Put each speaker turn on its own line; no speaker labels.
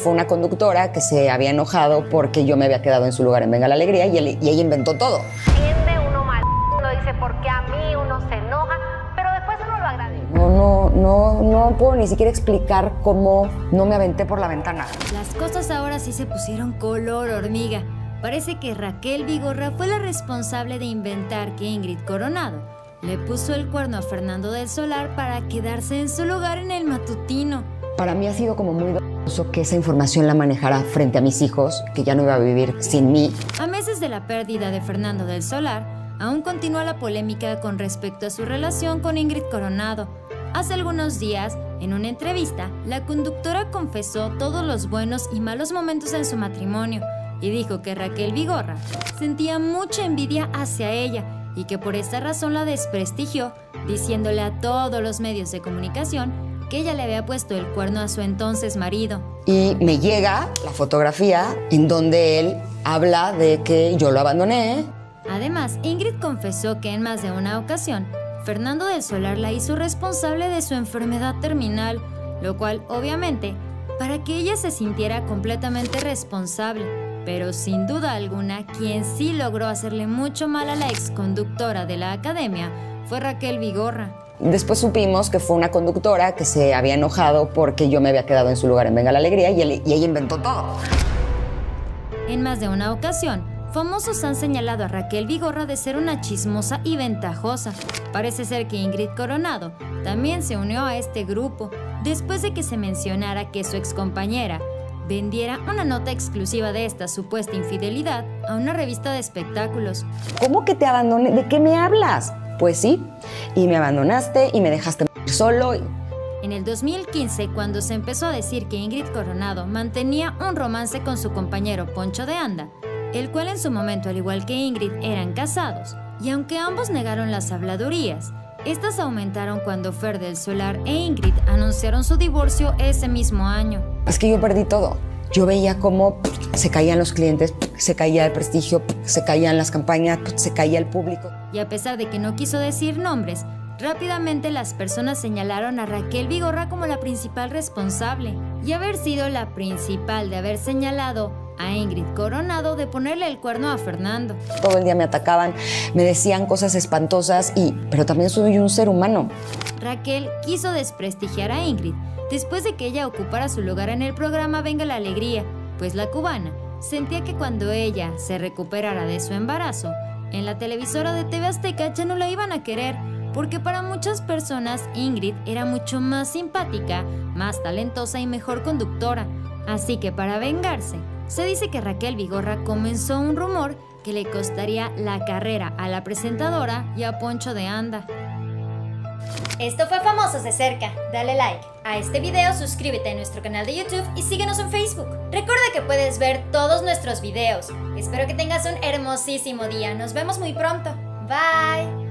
Fue una conductora que se había enojado porque yo me había quedado en su lugar en Venga la Alegría y ella inventó todo.
Entiende uno mal, uno dice por qué a mí, uno se enoja, pero después uno lo agradece.
No puedo ni siquiera explicar cómo no me aventé por la ventana.
Las cosas ahora sí se pusieron color hormiga. Parece que Raquel Vigorra fue la responsable de inventar que Ingrid Coronado le puso el cuerno a Fernando del Solar para quedarse en su lugar en el matutino.
Para mí ha sido como muy doloroso que esa información la manejara frente a mis hijos, que ya no iba a vivir sin mí.
A meses de la pérdida de Fernando del Solar, aún continúa la polémica con respecto a su relación con Ingrid Coronado. Hace algunos días, en una entrevista, la conductora confesó todos los buenos y malos momentos en su matrimonio y dijo que Raquel Vigorra sentía mucha envidia hacia ella y que por esta razón la desprestigió, diciéndole a todos los medios de comunicación que ella le había puesto el cuerno a su entonces marido.
Y me llega la fotografía en donde él habla de que yo lo abandoné.
Además, Ingrid confesó que en más de una ocasión, Fernando del Solar la hizo responsable de su enfermedad terminal, lo cual, obviamente, para que ella se sintiera completamente responsable. Pero sin duda alguna, quien sí logró hacerle mucho mal a la exconductora de la academia fue Raquel Vigorra.
Después supimos que fue una conductora que se había enojado porque yo me había quedado en su lugar en Venga la Alegría y ella inventó todo.
En más de una ocasión, famosos han señalado a Raquel Vigorra de ser una chismosa y ventajosa. Parece ser que Ingrid Coronado también se unió a este grupo después de que se mencionara que su excompañera vendiera una nota exclusiva de esta supuesta infidelidad a una revista de espectáculos.
¿Cómo que te abandoné? ¿De qué me hablas? Pues sí, y me abandonaste y me dejaste solo.
En el 2015, cuando se empezó a decir que Ingrid Coronado mantenía un romance con su compañero Poncho de Anda, el cual en su momento, al igual que Ingrid, eran casados, y aunque ambos negaron las habladurías, estas aumentaron cuando Fer del Solar e Ingrid anunciaron su divorcio ese mismo año.
Es que yo perdí todo. Yo veía cómo se caían los clientes, se caía el prestigio, se caían las campañas, se caía el público.
Y a pesar de que no quiso decir nombres, rápidamente las personas señalaron a Raquel Vigorra como la principal responsable, y haber sido la principal de haber señalado a Ingrid Coronado de ponerle el cuerno a Fernando.
Todo el día me atacaban, me decían cosas espantosas, pero también soy un ser humano.
Raquel quiso desprestigiar a Ingrid después de que ella ocupara su lugar en el programa Venga la Alegría, pues la cubana sentía que cuando ella se recuperara de su embarazo, en la televisora de TV Azteca ya no la iban a querer, porque para muchas personas Ingrid era mucho más simpática, más talentosa y mejor conductora. Así que para vengarse, se dice que Raquel Vigorra comenzó un rumor que le costaría la carrera a la presentadora y a Poncho de Anda. Esto fue Famosos de Cerca. Dale like a este video, suscríbete a nuestro canal de YouTube y síguenos en Facebook. Recuerda que puedes ver todos nuestros videos. Espero que tengas un hermosísimo día. Nos vemos muy pronto. Bye.